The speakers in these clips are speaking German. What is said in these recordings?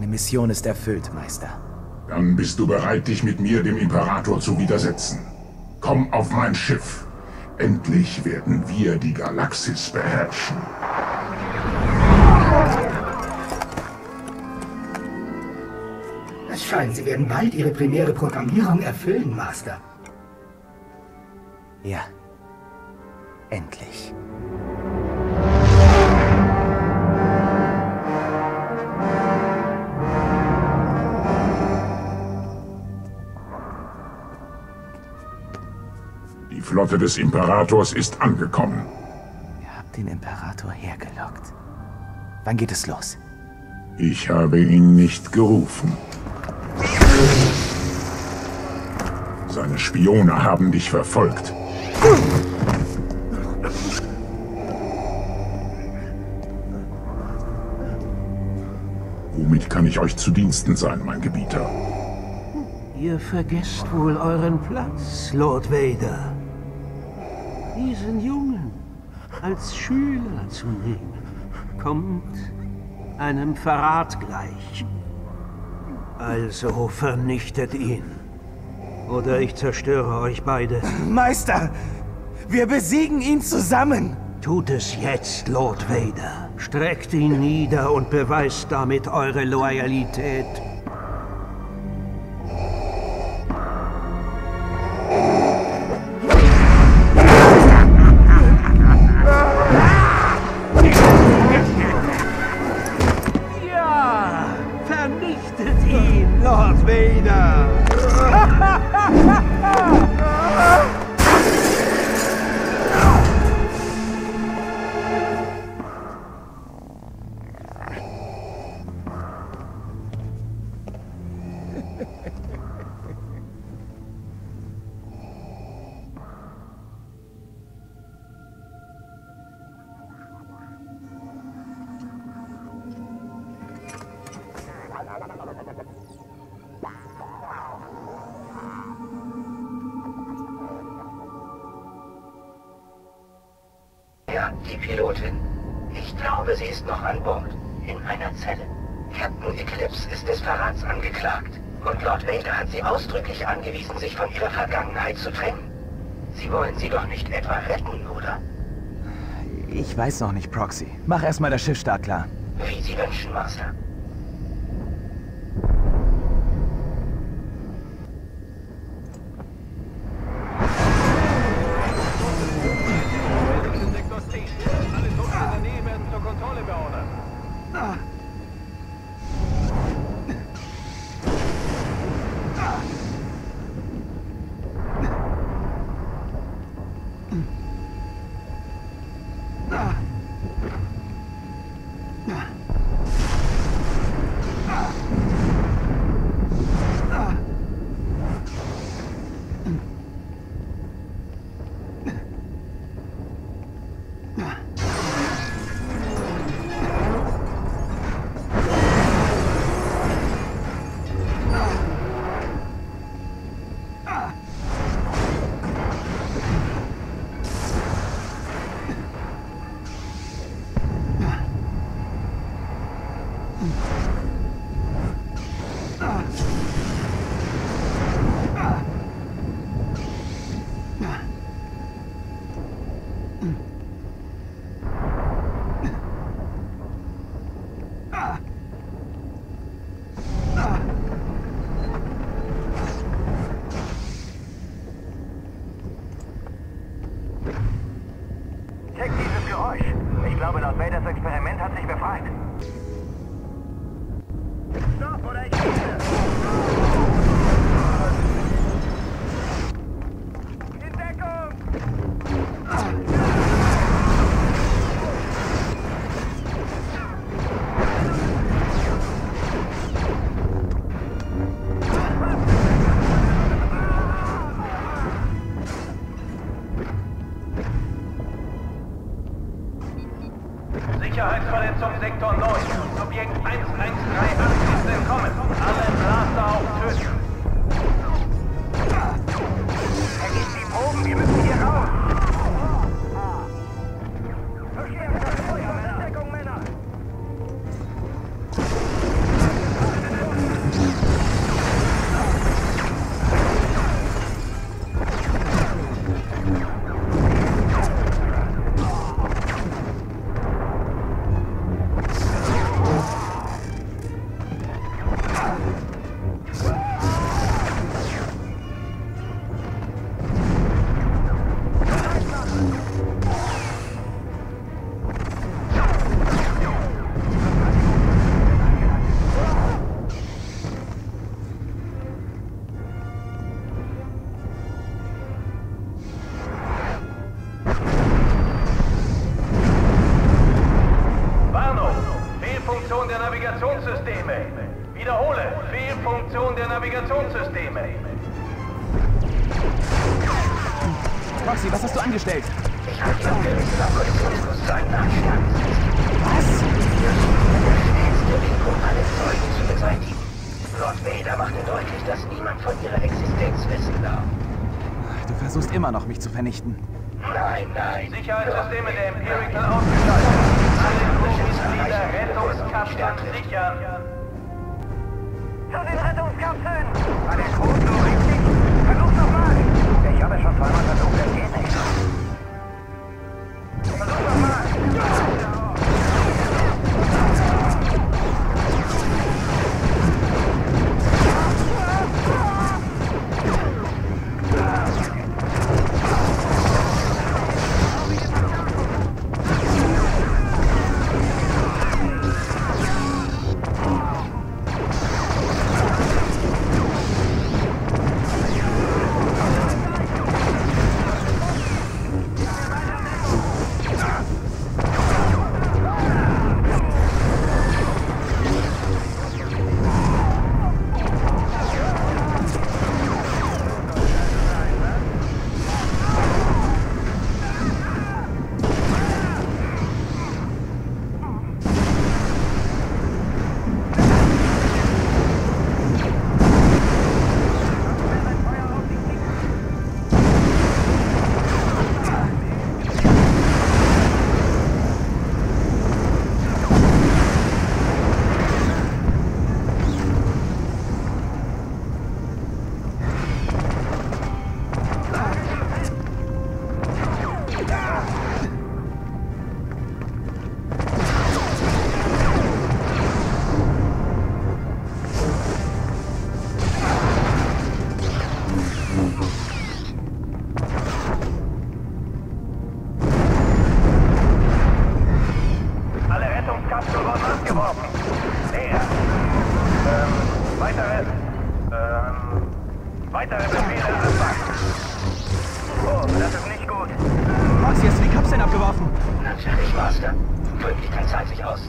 Deine Mission ist erfüllt, Meister. Dann bist du bereit, dich mit mir, dem Imperator, zu widersetzen. Komm auf mein Schiff. Endlich werden wir die Galaxis beherrschen. Es scheint, Sie werden bald Ihre primäre Programmierung erfüllen, Master. Ja. Endlich. Die Flotte des Imperators ist angekommen. Ihr habt den Imperator hergelockt. Wann geht es los? Ich habe ihn nicht gerufen. Seine Spione haben dich verfolgt. Womit kann ich euch zu Diensten sein, mein Gebieter? Ihr vergesst wohl euren Platz, Lord Vader. Diesen Jungen als Schüler zu nehmen, kommt einem Verrat gleich. Also vernichtet ihn. Oder ich zerstöre euch beide. Meister! Wir besiegen ihn zusammen! Tut es jetzt, Lord Vader. Streckt ihn nieder und beweist damit eure Loyalität. Ja! Vernichtet ihn, Lord Vader! Ja, die Pilotin. Ich glaube, sie ist noch an Bord. In einer Zelle. Captain Eclipse ist des Verrats angeklagt. Und Lord Vader hat sie ausdrücklich angewiesen, sich von ihrer Vergangenheit zu trennen. Sie wollen sie doch nicht etwa retten, oder? Ich weiß noch nicht, Proxy. Mach erstmal das Schiff startklar. Wie Sie wünschen, Master. Check dieses Geräusch. Ich glaube, Lord Vaders Experiment hat sich befreit. Stopp oder ich schieße! In Deckung! Sicherheitsverletzung Sektor 9. Subjekt 1138 ist entkommen. Alle Blaster auftöten. Vergiss die Proben, wir müssen hier raus! Verstärkt das Feuer, Deckung, Männer! Fehlfunktion der Navigationssysteme. Wiederhole, Fehlfunktion der Navigationssysteme. Roxy, was hast du angestellt? Ich habe die aufgerüstete Kollisionsfuß zu einem Nachschlag. Was? Der schnellste Weg, um alle Zeugen zu beseitigen. Lord Vader machte deutlich, dass niemand von ihrer Existenz wissen darf. Du versuchst immer noch, mich zu vernichten. Nein, nein. Sicherheitssysteme der Empirical ausgeschaltet. Alle Crewmitglieder Rettungskapseln sichern. Zu den Rettungskapseln! War der Code so richtig? Versuch's nochmal! Ich habe es schon zweimal versucht, das geht nicht. Versuch nochmal! Weitere Befehle anfangen. Oh, das ist nicht gut. Roxy, hast du die Kapseln abgeworfen? Natürlich, Master. Gründlichkeit zahlt sich aus.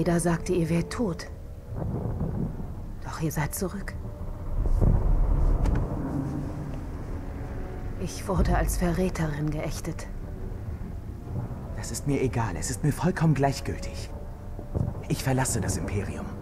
Vader sagte, ihr wärt tot. Doch ihr seid zurück. Ich wurde als Verräterin geächtet. Das ist mir egal. Es ist mir vollkommen gleichgültig. Ich verlasse das Imperium.